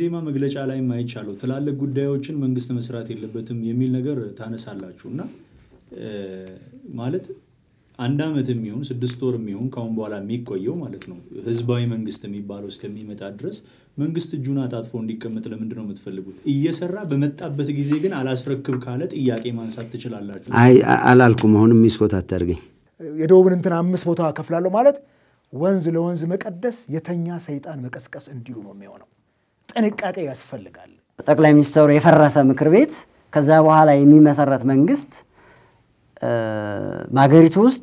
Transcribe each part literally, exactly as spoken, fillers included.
ኢዜማ መግለጫ ላይ ማይቻለው ትላልቅ ጉዳዮችን መንግስት መስራት የለበትም የሚል ነገር ታነሳላችሁና ማለት አንድ አመትም ይሁን ስድስት ወርም ይሁን ካሁን በኋላ የሚቆየው ማለት ነው ህዝባዊ መንግስት የሚባለው እስከሚመጣ ድረስ መንግስት እጁን አጣጥፎ እንዲቀመጥ ለምንድነው የምትፈልጉት እየሰራ በመጣበት ጊዜ ግን አላስረክብ ካለ ጥያቄ ማንሳት ትችላላችሁ አይ አላልኩም አሁንም ሚስኮት አታርገኝ የደቡብን እንትን አምስት ቦታ ከፍላለሁ ማለት ወንዝ ለወንዝ መቀደስ የተኛ ሰይጣን መቀስቀስ እንዲሉ ነው የሚሆነው ጥንቃቄ ያስፈልጋል ጠቅላይ ሚኒስትሩ የፈረሰ ምክር ቤት ከዛ በኋላ የሚመሰረት መንግስት ማገሪቱ ውስጥ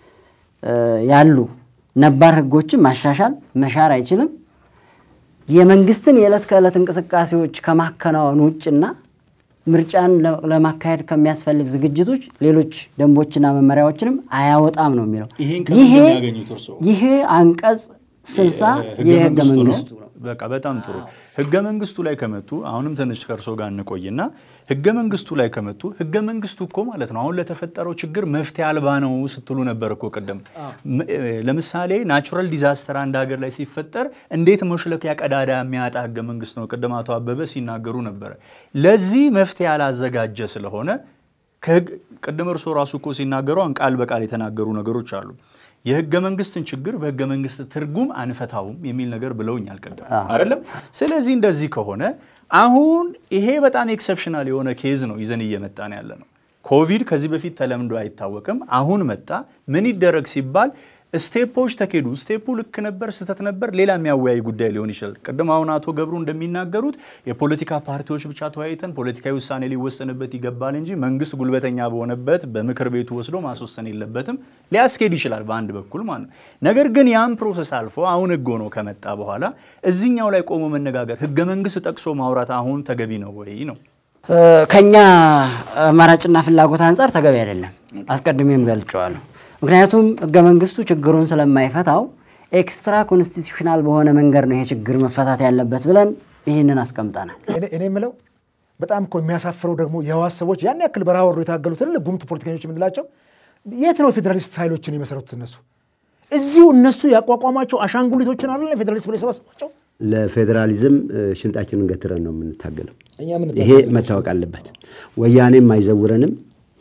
ያሉ ነባር ህጎችን ማሻሻል መሻር አይችልም የመንግስትን የዕለት ከዕለት እንቅስቃሴዎች ከማከናወን ውጭና ምርጫን ለማካሄድ ከሚያስፈልግ ዝግጅቶች ሌሎች ደንቦችና መመሪያዎችንም አያወጣም ነው የሚለው ይሄ ይሄ አንቀጽ ስልሳ የህገ መንግስቱ በቃ በጣም ጥሩ ህገ መንግስቱ ላይ ከመጡ አሁንም ተነሽ ከርሶ ጋር እንቆይና ህገ መንግስቱ ላይ ከመጡ ህገ መንግስቱ እኮ ማለት ነው አሁን ለተፈጠረው ችግር መፍትሄ አልባ ነው ስትሉ ነበር እኮ ቀደም ለምሳሌ ናቹራል ዲዛስተር አንድ ሀገር ላይ ሲፈጠር እንዴት መሽለክ ያቀዳዳ የሚያጣ ህገ መንግስት ነው ቀደም አቶ አበበ ሲናገሩ ነበር ለዚህ መፍትሄ ያላዘጋጀ ስለሆነ ከቀደም እርሶ ራሱ እኮ ሲናገሩ አንቃል በቃል የተናገሩ ነገሮች አሉ የህገ መንግስትን ችግር በህገ መንግስት ትርጉም አንፈታውም የሚል ነገር ብለውኛል ቀደም አይደለም ስለዚህ እንደዚህ ከሆነ አሁን ይሄ በጣም ኤክሰፕሽናል የሆነ ኬዝ ነው ይዘን እየመጣን ያለ ነው ኮቪድ ከዚህ በፊት ተለምዶ አይታወቅም አሁን መጣ ምን ይደረግ ሲባል ስቴፖች ተከዱ ስቴፑ ልክ ነበር ስተት ነበር ሌላ የሚያወያይ ጉዳይ ሊሆን ይችላል ቀደም አሁን አቶ ገብሩ እንደሚናገሩት የፖለቲካ ፓርቲዎች ብቻ ተወያይተን ፖለቲካዊ ውሳኔ ሊወሰንበት ይገባል እንጂ መንግስት ጉልበተኛ በሆነበት በምክር ቤቱ ወስዶ ማስወሰን የለበትም ሊያስኬድ ይችላል በአንድ በኩል ማለት ነገር ግን ያን ፕሮሰስ አልፎ አሁን ህግ ሆኖ ከመጣ በኋላ እዚህኛው ላይ ቆሞ መነጋገር ህገ መንግስት ጠቅሶ ማውራት አሁን ተገቢ ነው ወይ ነው ከኛ ማራጭና ፍላጎት አንፃር ተገቢ አይደለም አስቀድሜም ገልጫለሁ ምክንያቱም ህገ መንግስቱ ችግሩን ስለማይፈታው ኤክስትራ ኮንስቲቱሽናል በሆነ መንገድ ነው ይሄ ችግር መፈታት ያለበት ብለን ይሄንን አስቀምጣናል እኔ ምለው በጣም እኮ የሚያሳፍረው ደግሞ የዋስ ሰዎች ያን ያክል በራወሩ የታገሉት ትልቅ ጉምቱ ፖለቲከኞች ምንላቸው የት ነው ፌደራሊስት ኃይሎችን የመሰረቱት እነሱ እዚሁ እነሱ ያቋቋማቸው አሻንጉሊቶችን አይደል ፌደራሊስት ብለው ሰባሰባቸው ለፌደራሊዝም ሽንጣችንን ገትረን ነው የምንታገለው ይሄ መታወቅ አለበት ወያኔም አይዘውረንም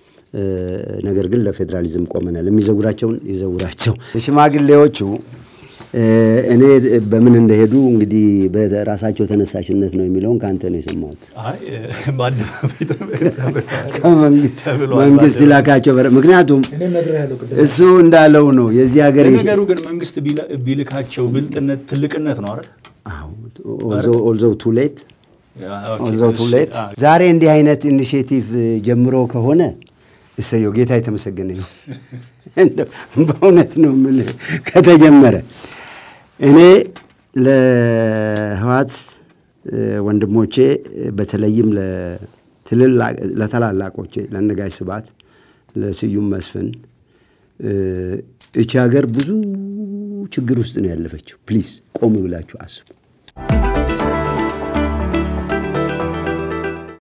ነገር ግን ለፌደራሊዝም ቆመናል የሚዘውራቸው ይዘውራቸው ሽማግሌዎቹ እኔ በምን እንደሄዱ እንግዲህ በራሳቸው ተነሳሽነት ነው የሚለውን ካንተ ነው የሰማሁት አይ ባንድ ከመንግስት መንግስት ላካቸው ምክንያቱም እሱ እንዳለው ነው የዚህ ሀገር ነገሩ ግን መንግስት ቢልካቸው ብልጥነት ትልቅነት ነው አይደል አዎ although too late although too late ዛሬ እንዲህ አይነት ኢኒሺዬቲቭ ጀምሮ ከሆነ እሰየው ጌታ የተመሰገነ ነው በእውነት ነው ምን ከተጀመረ እኔ ለህዋት ወንድሞቼ በተለይም ለትልልቅ ለተላላቆቼ ለነጋይ ስባት ለስዩም መስፍን እቺ ሀገር ብዙ ችግር ውስጥ ነው ያለፈችው ፕሊዝ ቆም ብላችሁ አስቡ